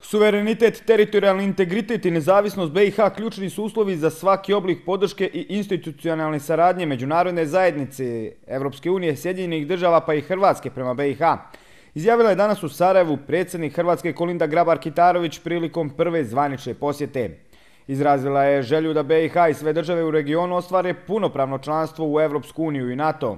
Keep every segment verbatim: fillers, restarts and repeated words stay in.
Suverenitet, teritorijalni integritet i nezavisnost B i H ključni su uslovi za svaki oblik podrške i institucionalne saradnje međunarodne zajednice Evropske unije, Sjedinjenih država pa i Hrvatske prema B i H. Izjavila je danas u Sarajevu predsjednik Hrvatske Kolinda Grabar-Kitarović prilikom prve zvanične posjete. Izrazila je želju da B i H i sve države u regionu ostvare punopravno članstvo u Evropsku uniju i NATO.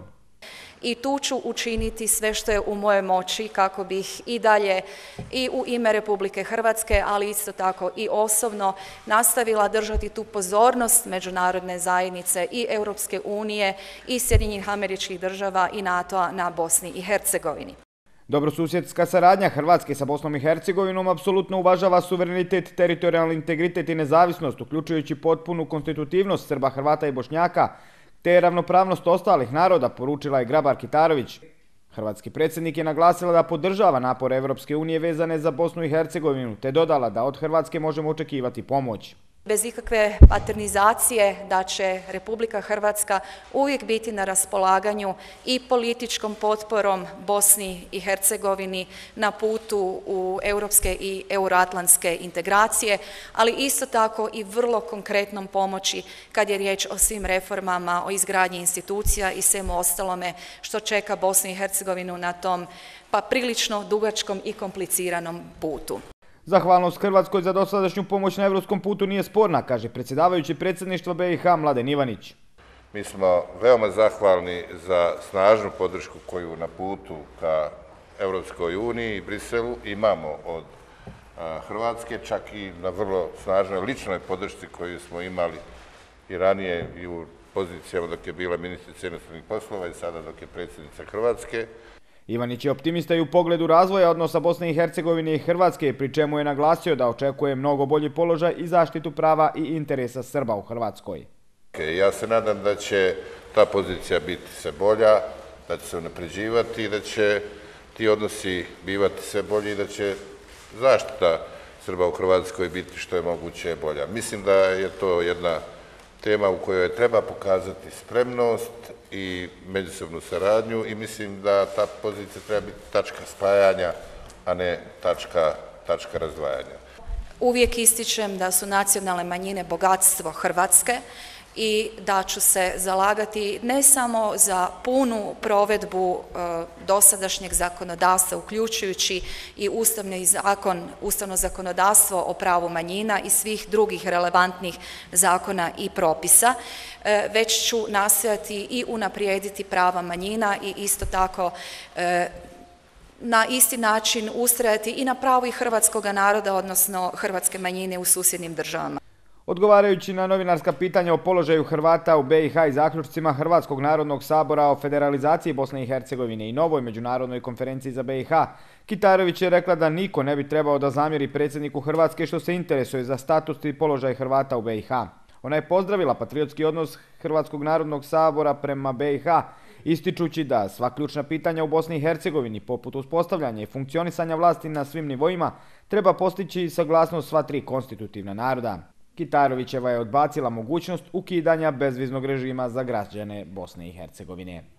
I tu ću učiniti sve što je u mojoj moći kako bih i dalje i u ime Republike Hrvatske, ali isto tako i osobno nastavila držati tu pozornost međunarodne zajednice i Europske unije i Sjedinjenih Američkih Država i NATO-a na Bosni i Hercegovini. Dobrosusjedska saradnja Hrvatske sa Bosnom i Hercegovinom apsolutno uvažava suverenitet, teritorijalni integritet i nezavisnost, uključujući potpunu konstitutivnost Srba, Hrvata i Bošnjaka, te ravnopravnost ostalih naroda, poručila je Grabar-Kitarović. Hrvatski predsjednik je naglasila da podržava napore Evropske unije vezane za Bosnu i Hercegovinu, te dodala da od Hrvatske možemo očekivati pomoć. Bez ikakve paternizacije da će Republika Hrvatska uvijek biti na raspolaganju i političkom potporom Bosni i Hercegovini na putu u europske i euroatlantske integracije, ali isto tako i vrlo konkretnom pomoći kad je riječ o svim reformama, o izgradnji institucija i svemu ostalome što čeka Bosnu i Hercegovinu na tom pa prilično dugačkom i kompliciranom putu. Zahvalnost Hrvatskoj za dosadašnju pomoć na evropskom putu nije sporna, kaže predsjedavajući predsjedništva B i H Mladen Ivanić. Mi smo veoma zahvalni za snažnu podršku koju na putu ka Evropskoj uniji i Briselu imamo od Hrvatske, čak i na vrlo snažnoj ličnoj podršci koju smo imali i ranije i u pozicijama dok je bila ministrica inostranih poslova i sada dok je predsjednica Hrvatske. Ivanić je optimista i u pogledu razvoja odnosa Bosne i Hercegovine i Hrvatske, pri čemu je naglasio da očekuje mnogo bolji položaj i zaštitu prava i interesa Srba u Hrvatskoj. Ja se nadam da će ta pozicija biti sve bolja, da će se unapređivati i da će ti odnosi bivati sve bolji i da će zaštita Srba u Hrvatskoj biti što je moguće bolja. Mislim da je to jedna tema u kojoj treba pokazati spremnost i međusobnu saradnju i mislim da ta pozicija treba biti tačka spajanja, a ne tačka, tačka razdvajanja. Uvijek ističem da su nacionalne manjine bogatstvo Hrvatske i da ću se zalagati ne samo za punu provedbu e, dosadašnjeg zakonodavstva, uključujući i ustavni zakon, ustavno zakonodavstvo o pravu manjina i svih drugih relevantnih zakona i propisa, e, već ću nastojati i unaprijediti prava manjina i isto tako e, na isti način ustrajati i na pravu i hrvatskog naroda, odnosno hrvatske manjine u susjednim državama. Odgovarajući na novinarska pitanja o položaju Hrvata u B i H i zaključcima Hrvatskog narodnog sabora o federalizaciji Bosne i Hercegovine i novoj međunarodnoj konferenciji za B i H, Kitarović je rekla da niko ne bi trebao da zamjeri predsjedniku Hrvatske što se interesuje za status i položaj Hrvata u B i H. Ona je pozdravila patriotski odnos Hrvatskog narodnog sabora prema B i H, ističući da sva ključna pitanja u Bosni i Hercegovini, poput uspostavljanja i funkcionisanja vlasti na svim nivoima, treba postići saglasnost sva tri konstitutivna naroda. Kitarovićeva je odbacila mogućnost ukidanja bezviznog režima za građane Bosne i Hercegovine.